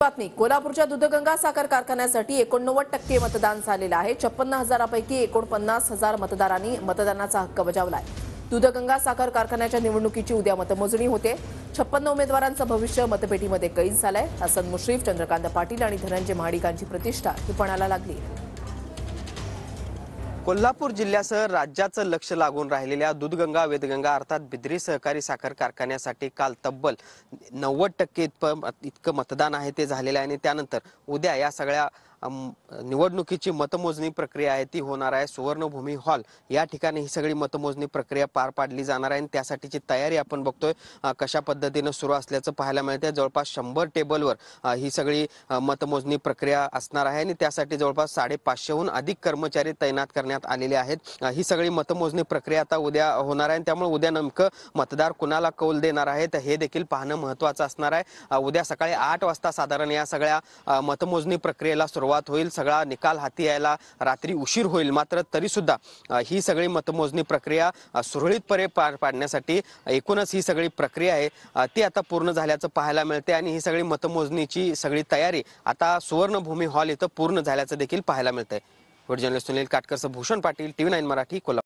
बातमी कोल्हापूरच्या दूधगंगा साखर कारखान्यासाठी 89% मतदान झालेलं आहे। 56,000पैकी 49,000 मतदारांनी मतदानाचा हक्क बजावलाय। दूधगंगा साखर कारखान्याच्या निवडणुकीची उद्या मतमोजणी होते। 56 उमेदवारांचं भविष्य मतपेटीमध्ये कैद झालंय। हसन मुश्रीफ, चंद्रकांत पाटील आणि धनंजय महाडिकांची प्रतिष्ठा ही पणाला लागली। कोल्हापूर जिल्ह्यासह राज्याचं लक्ष लागून राहिलेल्या दूधगंगा वेदगंगा अर्थात बिद्री सहकारी साखर कारखान्यासाठी काल तब्बल 90% इतकं मतदान आहे ते झालेलं आहे आणि त्यानंतर उद्या या सगळ्या निवडणुकीची मतमोजणी प्रक्रिया आहे ती होणार आहे। सुवर्णभूमी हॉल या ठिकाणी ही सगळी मतमोजणी प्रक्रिया पार पाडली जाणार आहे आणि त्यासाठीची तयारी आपण बघतोय कशा पद्धतीने सुरू असल्याचं पाहायला मिळते। जवळपास 100 टेबलवर ही सगळी मतमोजणी प्रक्रिया असणार आहे आणि त्यासाठी जवळपास 550हून अधिक कर्मचारी तैनात करण्यात आलेले आहेत। ही सगळी मतमोजणी प्रक्रिया आता उद्या होणार आहे त्यामुळे उद्या नेमकं मतदार कुणाला कौल देणार आहेत हे देखील पाहणं महत्त्वाचं असणार आहे। उद्या सकाळी 8 वाजता साधारण या सगळ्या मतमोजणी प्रक्रियेला सुरुवात होईल। सगळा निकाल हाती यायला रात्री उशीर होईल, मात्र तरी सुद्धा ही सगळी मतमोजणी प्रक्रिया सुरळीतपणे पार पाडण्यासाठी एकूणच ही सगळी प्रक्रिया आहे ती आता पूर्ण झाल्याचं पाहायला मिळते आणि ही सगळी मतमोजणीची सगळी तयारी आता सुवर्णभूमी हॉल इथं पूर्ण झाल्याचं देखील पाहायला मिळतंय। Video journalist Sunil Katkar, Bhushan Patil, TV9 Marathi, Kolhapur.